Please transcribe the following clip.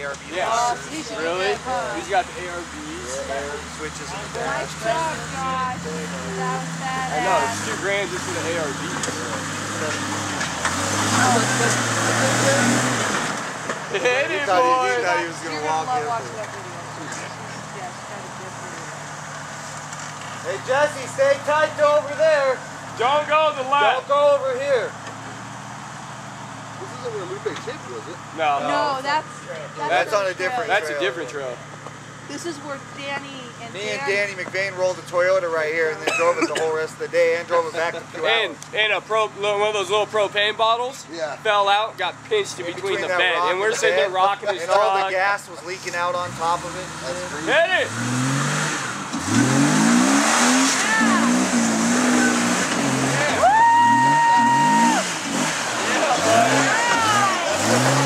ARB. Yeah. Really? He's got the ARBs. Air switches in the dash. Nice job, Josh. That was badass. I know, it's $2,000 just for the ARBs. Hit it, He boy! thought he was going to walk in. Watch that video. Yes, kind of good video. Hey Jesse, stay tight to over there. Don't go to the left. Don't go over here. This isn't where Lupe Tibbs was, it? No. No, That's on a different That's trail. a different trail. This is where Danny and Me and Danny McVeigh rolled the Toyota right here and then drove it the whole rest of the day and drove it back in 2 hours. And one of those little propane bottles fell out, got pinched in between the that bed. rock And we're and the sitting there bed, rocking his and all the truck. gas was leaking out on top of it. That's crazy. Hit it! Yeah, buddy.